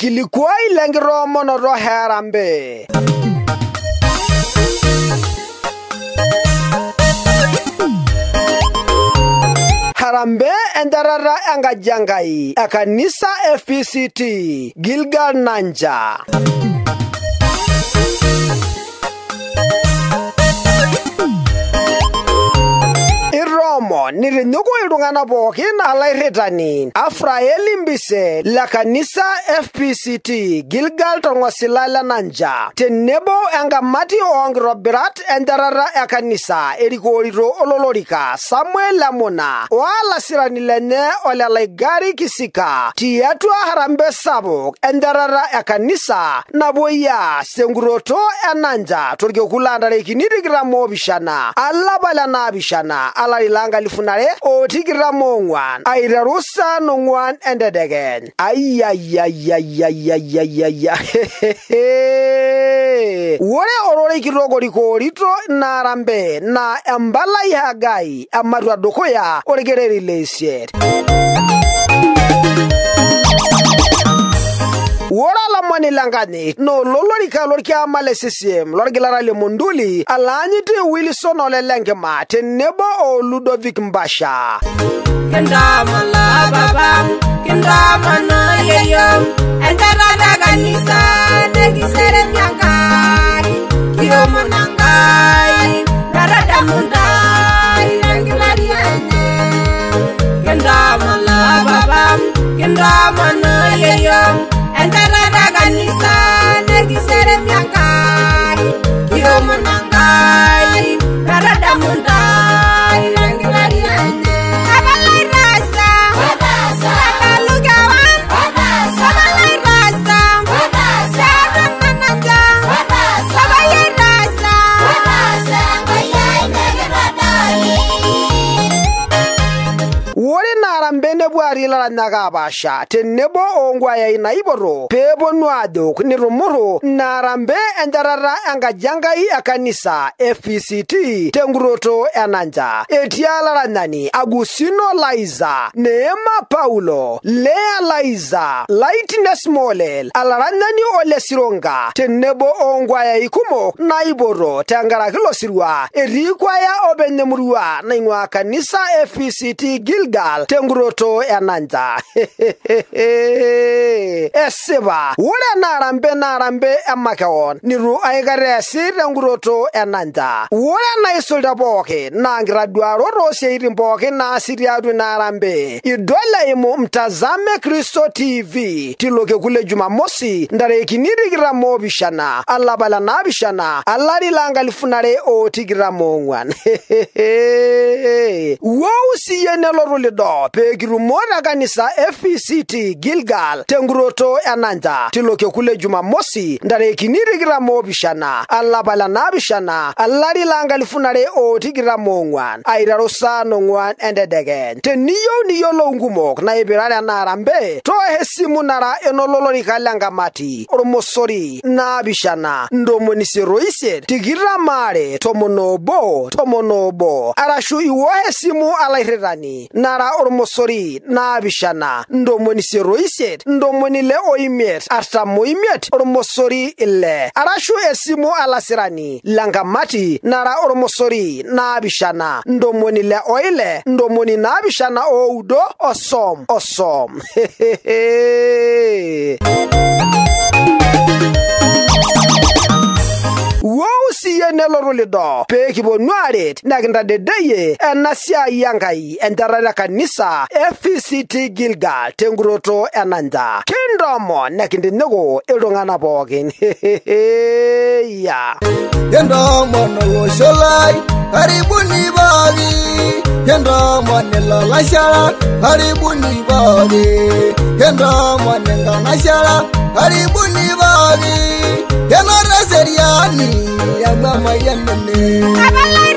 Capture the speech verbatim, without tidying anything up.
Orkilikwai lenkiromonoto Harambee. Harambee endarara enkaji Enkai ekanisa F P C T Gilgal Nanja. Iromo nirinyuku iltung'anak pookin alairritani Afraeli Mbise la kanisa F P C T Gilgal tong'osila le Nanja tenebo enkamati oonkitobirat endarara ekanisa erikoorito ololorika Samuel Lamuna waalasirani lenye Ole Laigari Kisika tiatua Harambee sapuk endarara ekanisa napuoi aas tenkuroto e Nanja torkekun loontarikini tikitam oopishana alapa le naapishana alari lankalifuni o tikitam oong'wan aiteru saa nong'wan entedekeny. Ayayayayayayaya. Ore ororei kitok orikoorito ina Harambee naa empalai Hagai ematua dukuya orkereri le isiet. Ore olamani lenkanyit nololorika lorkiama le C C M lorgilata le Monduli alaanyiti Wilson Ole Lenkima tenebo o Ludovic Mbasha. Kendamala babam, kendamana yeyom, endarara kanisa nekisere nyangai, kiyomonangai, darada mundai, langilari ene. Kendamala babam, kendamana yeyom, endarara kanisa nekisere nyangai, kiyomonangai, darada mundai, langilari ene. Harambee laranyaka apasha tenebo oongwaya inaiboro peeponu ajo nitumuru ina Harambee endarara enkaji Enkai ekanisa F P C T tenkuroto e Nanja. Etii olaranyani Agustino Laiza, Neema Paulo, Lea Laiza, Lightness Molel, olaranyani Ole Sironga tenebo oongwayai kumok naiboro tenkaraki ilo sirua. Etii kwaya openy emurua naing'ua kanisa F P C T Gilgal tenkuroto e Nanja. Esipa ore ena Harambee na Harambee emakeon nitu aikata eesi tenkuroto e Nanja. Ore enaisulta pookin naa nkitaduarot oosiaitin pookin naasi tiatua ina Harambee idol eimu Mtazame Kristo T V tilo kekun le Jumamosi ntarikini tikitam oopishana alapa le naapishana alari loonkalifuni are o tikitam oong'wan. Wou siiyie nelotu lido peekitumo te kanisa F P C T Gilgal tenkuroto e Nanja tilo kekun le Jumamosi ntarikini tikitam oopishana alapa le naapishana alari loonkalifuni are o tikitam oong'wan aiteru saa nong'wan entedekeny. Teniyieu niyiolou nkumok naipirare ena Harambee toosh esimu nara enololorika lenkamati ormosori naapishana ntomoni isiet oisiet tikitam aare tomon oobo tomon oobo arashu iwosh esimu alairritani nara ormosori naapishana ntomoni isiet oisiet ntomoni ile oimiet artam oimiet ormosori ile arashu esimu alasirani lenkamati nara ormosori naapishana ntomoni ile oile ntomoni naapishana oudo osom osom. Wou siiyie nelotu lido peekiponu aret nekintadedeyie ena siai Enkai endarara e kanisa F P C T Gilgal tenkuroto e Nanja. Kintoomon nekintinyiku iltung'anak pookin. Kintoomon olosho lai karibuni pooki, kintoomon ilalashara karibuni pooki, kintoomon inkanashara karibuni pooki, kenoto eseriani emaamayian ene.